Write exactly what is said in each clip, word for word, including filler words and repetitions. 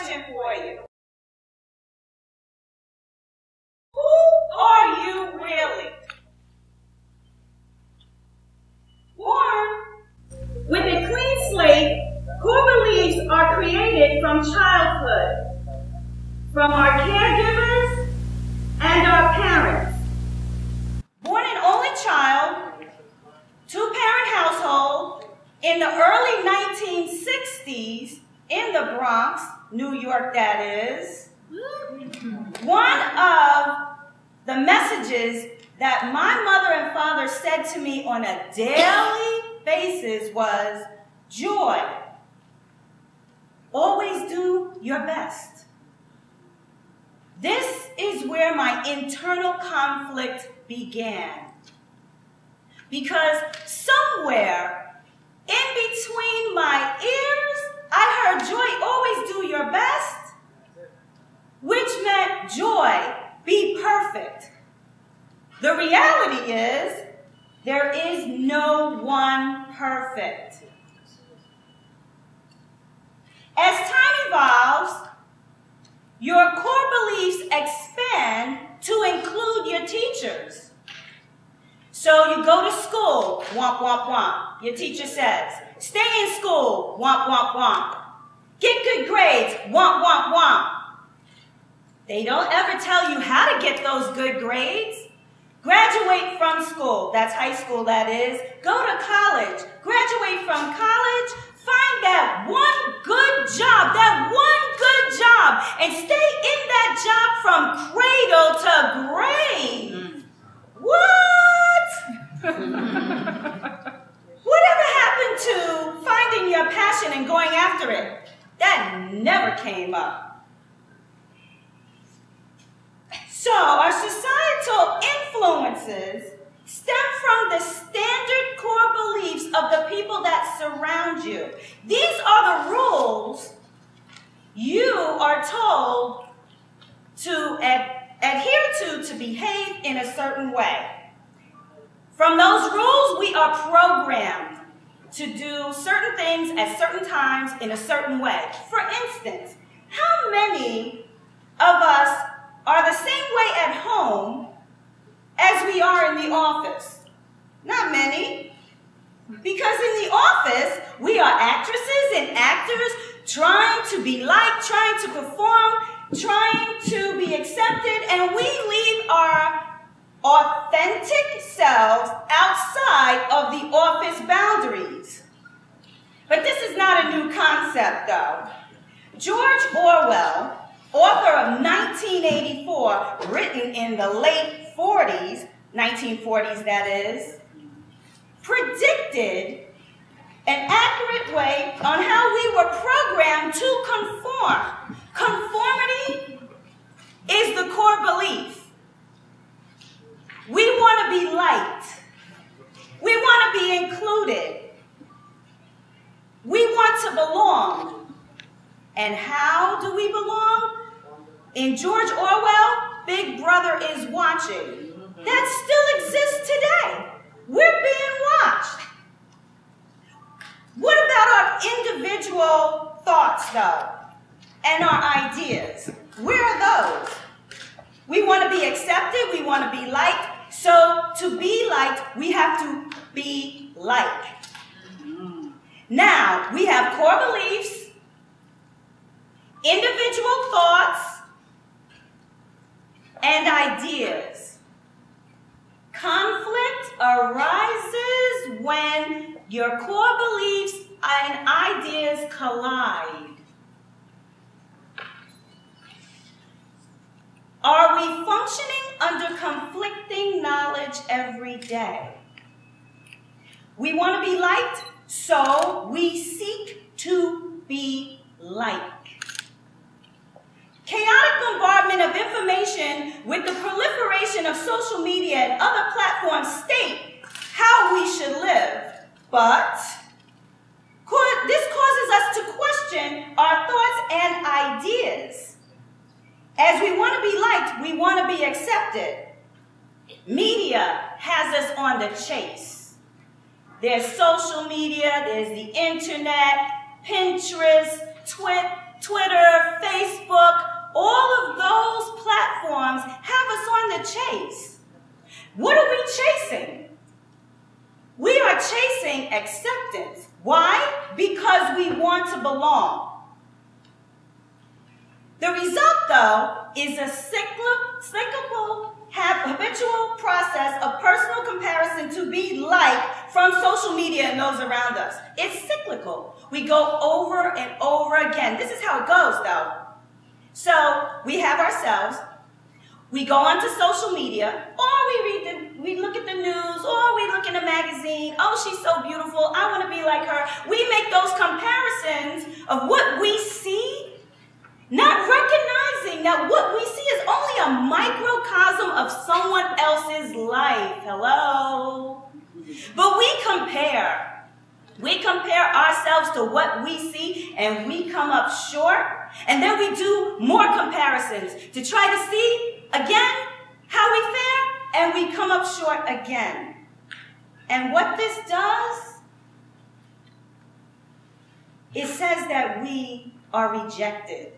question for you. Who are you really? Born with a clean slate, core beliefs are created from childhood, from our caregivers and our parents. Born an only child, two-parent household in the early nineteen sixties in the Bronx, New York that is. One of the messages that my mother and father said to me on a daily basis was, Joy, always do your best. This is where my internal conflict began. Because somewhere in between my ears, I heard, Joy, always do your best, which meant, Joy, be perfect. The reality is, there is no one perfect. As time evolves, your core beliefs expand to include your teachers. So you go to school, womp, womp, womp. Your teacher says, stay in school, womp, womp, womp. Get good grades, womp, womp, womp. They don't ever tell you how to get those good grades. Graduate from school, that's high school that is. Go to college, graduate from college, find that one good job, that one good job, and stay in that job from cradle to grave. What? Whatever happened to finding your passion and going after it? That never came up. So our societal influences stem from the standard core beliefs of the people that surround you. These are the rules you are told to ad adhere to to behave in a certain way. From those rules, we are programmed to do certain things at certain times in a certain way. For instance, how many of us are the same way at home as we are in the office? Not many. Because in the office, we are actresses and actors trying to be liked, trying to perform, trying to be accepted, and we leave our authentic selves outside of the office boundaries. But this is not a new concept, though. George Orwell, author of nineteen eighty-four, written in the late forties, nineteen forties that is, predicted an accurate way on how we were programmed to conform. Conformity is the core belief. We want to be liked. We want to be included. We want to belong. And how do we belong? In George Orwell, Big Brother is watching. That still exists today. We're being watched. What about our individual thoughts, though, and our ideas? Where are those? We want to be accepted. We want to be liked. So to be liked, we have to be like. Now, we have core beliefs, individual thoughts, and ideas. Conflict arises when your core beliefs and ideas collide. Are we functioning under conflicting knowledge every day? We want to be liked, so we seek to be like. Chaotic bombardment of information with the proliferation of social media and other platforms state how we should live, but this causes us to question our thoughts and ideas. As we want to be liked, we want to be accepted. Media has us on the chase. There's social media, there's the internet, Pinterest, Twi- Twitter, Facebook, all of those platforms have us on the chase. What are we chasing? We are chasing acceptance. Why? Because we want to belong. The result, though, is a cyclical, habitual process of personal comparison to be like from social media and those around us. It's cyclical. We go over and over again. This is how it goes, though. So we have ourselves. We go onto social media, or we read the, we look at the news, or we look in a magazine. Oh, she's so beautiful. I want to be like her. We make those comparisons of what we see, not recognizing that what we see is only a microcosm of someone else's life. Hello? But we compare. We compare ourselves to what we see, and we come up short. And then we do more comparisons to try to see, again, how we fare, and we come up short again. And what this does, it says that we are rejected.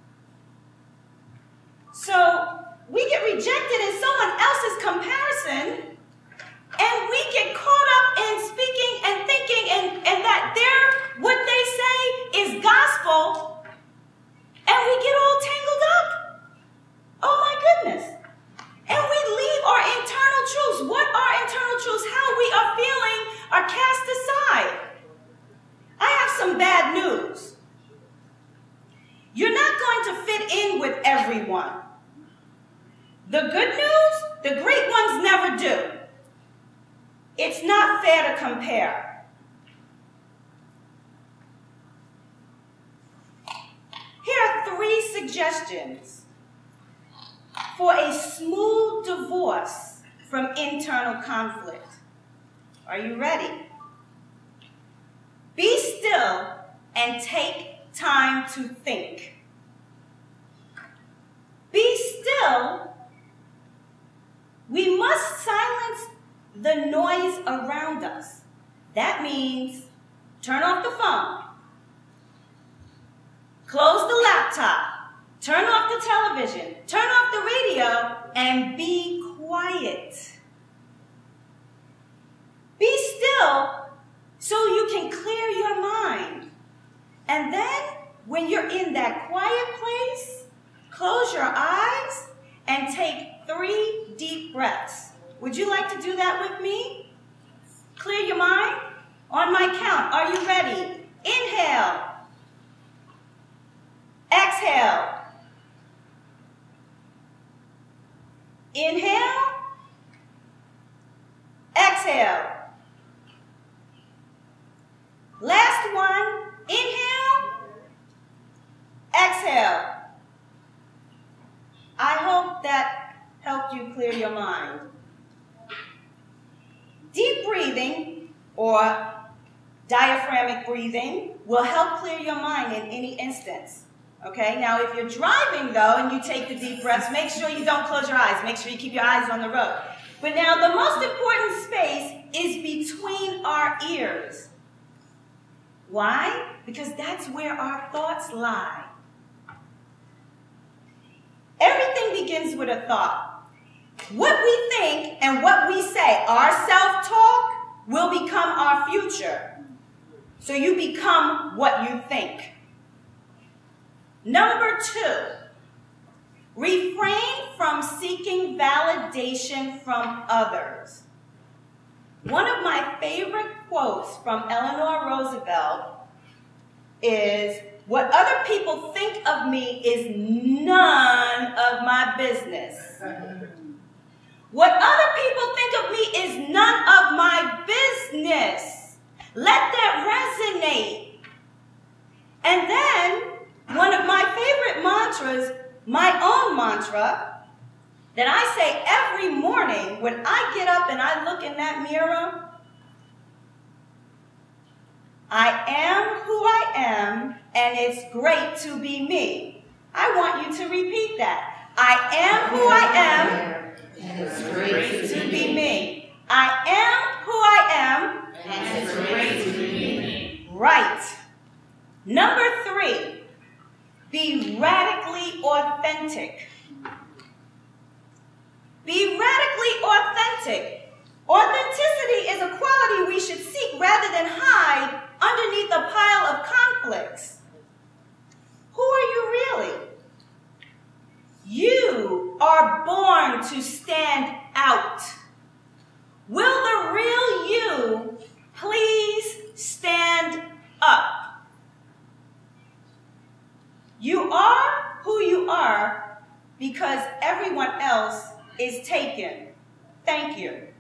So we get rejected in someone else's comparison, and we get caught up in speaking and thinking and, and that they're, what they say is gospel, and we get all tangled up. Oh my goodness. And we leave our internal truths. What are internal truths? How we are feeling are cast aside. I have some bad news. You're not going to fit in with everyone. The good news, the great ones never do. It's not fair to compare. Here are three suggestions for a smooth divorce from internal conflict. Are you ready? Be still and take time to think. Be still. We must silence the noise around us. That means turn off the phone, close the laptop, turn off the television, turn off the radio, and be quiet. Be still so you can clear your mind. And then, when you're in that quiet place, close your eyes and take three deep breaths. Would you like to do that with me? Clear your mind? On my count, are you ready? Inhale. Exhale. Inhale. Exhale. Last one. Inhale. Exhale. I hope that helped you clear your mind. Deep breathing, or diaphragmatic breathing, will help clear your mind in any instance. Okay, now if you're driving though and you take the deep breaths, make sure you don't close your eyes. Make sure you keep your eyes on the road. But now the most important space is between our ears. Why? Because that's where our thoughts lie. Everything begins with a thought. What we think and what we say, our self-talk, will become our future. So you become what you think. Number two, refrain from seeking validation from others. One of my favorite quotes from Eleanor Roosevelt is, "What other people think of me is none of my business." What other people think of me is none of my business. Let that resonate. And then, one of my favorite mantras, my own mantra, that I say every morning when I get up and I look in that mirror, I am who I am, and it's great to be me. I want you to repeat that. I am who I am, and it's great to be me. I am who I am, and it's great to be me. Right. Number three, be radical. authentic. Be radically authentic. Authenticity is a quality we should seek rather than hide underneath a pile of conflicts. Who are you really? You are born to stand out. Will the real you please stand up? You are who you are because everyone else is taken. Thank you.